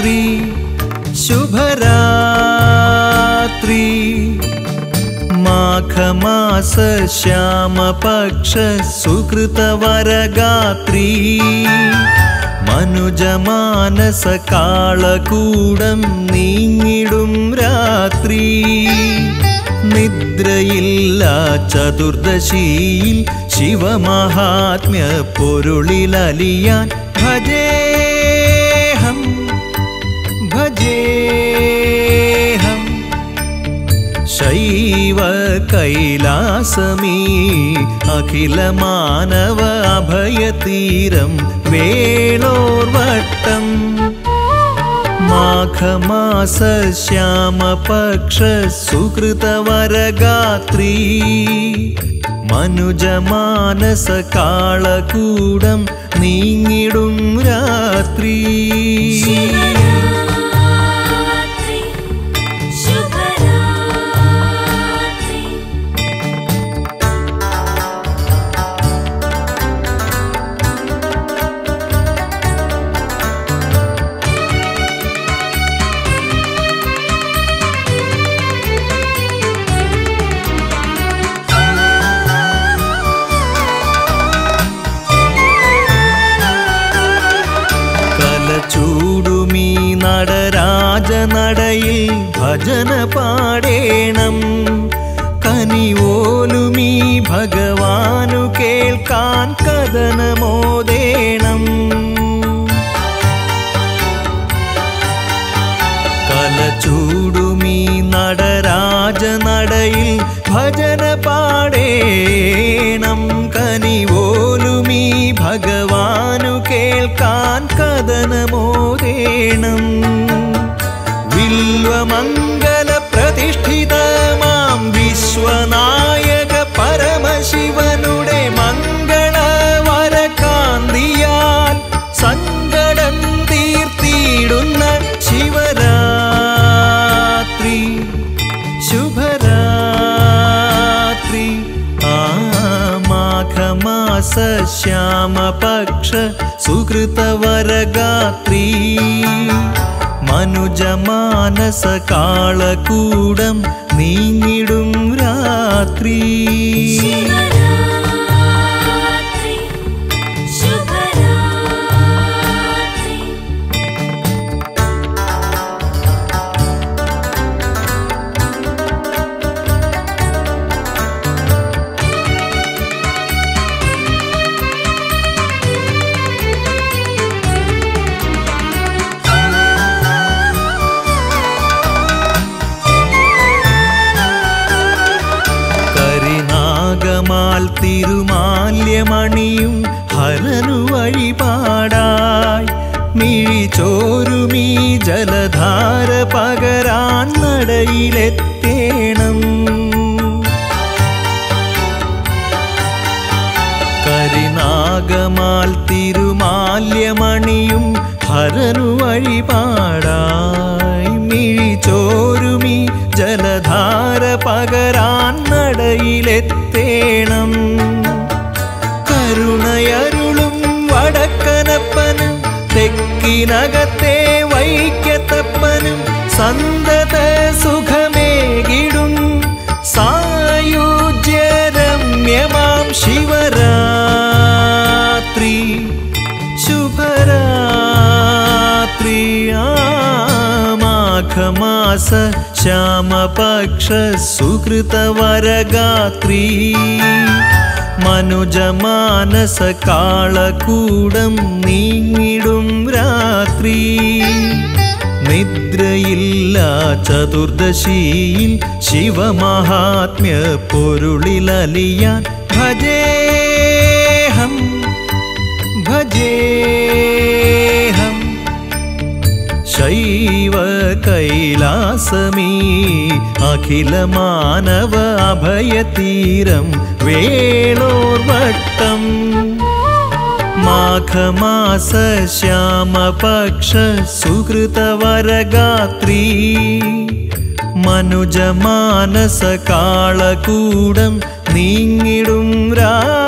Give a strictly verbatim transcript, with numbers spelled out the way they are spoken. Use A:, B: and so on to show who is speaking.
A: രാത്രി ശുഭരാത്രി മാഘമാസ ശ്യാമപക്ഷ സുകൃതവരഗാത്രി മനുജമാനസ കാളകൂടം നീങ്ങിടും രാത്രി നിദ്രയില്ല ചതുർദശിയിൽ ശിവമഹാത്മ്യ പൊരുളിലലിയാൻ ഭജേഹം ഭജേഹം ശൈവ കൈലാസമീ അഖില മാനവ അഭയതീരം വേളോർവട്ടം മാഘമാസ ശ്യാമപക്ഷ സുകൃതവരഗാത്രി മനുജമാനസ കാളകൂടം നീങ്ങിടും രാത്രി ചൂടുമീ നടരാജനടയിൽ ഭജന പാടേണം കനിവോലുമീ ഭഗവാനു കേൾക്കാൻ കഥനമോദേണം കലചൂടുമീ നടരാജനടയിൽ ഭജന പാടേണം കനിവോലുമീ ഭഗവാനു കേൾക്കാൻ കഥനമോദേണം വില്വമംഗല പ്രതിഷ്ഠിതമാം വിശ്വനായക പരമശിവനുടെ മംഗളവരകാന്തിയാൽ സങ്കടം തീർത്തിടുന്ന ശിവരാത്രി ശുഭരാത്രി ആ മാഘമാസ ശ്യാമപക്ഷ സുകൃതവരഗാത്രി മനുജമാനസ കാളകൂടം നീങ്ങിടും രാത്രി കരിനാഗമാൽ തിരുമാല്യമണിയും ഹരനു വഴിപാടായി മിഴിചോരുമീ ജലധാര പകരാൻ നടയിലെത്തേണം കരിനാഗമാൽ തിരുമാല്യമണിയും ഹരനു വഴിപാടായി മിഴിചോരുമീ ജലധാര പകരാൻ നടയിലെത്തേണം കരുണയരുളും വടക്കനപ്പനും തെക്കിനകത്തെ വൈക്കത്തപ്പനും സന്തത സുഖമേകിടും സായുജ്യരമ്യമാം ശിവരാത്രി ശുഭരാത്രി മാഘമാസ ശ്യാമപക്ഷ സുകൃതവരഗാത്രി മനുജമാനസ കാളകൂടം നീങ്ങിടും രാത്രി നിദ്രയില്ല ചതുർദശിയിൽ ശിവമഹാത്മ്യ പൊരുളിലലിയാൻ ഭജേഹം ഭജേഹം ശൈവ കൈലാസമീ അഖില മാനവ അഭയതീരം വേളോർവട്ടം മാഘമാസ ശ്യാമപക്ഷ സുകൃതവരഗാത്രി മനുജമാനസ കാളകൂടം നീങ്ങിടും രാ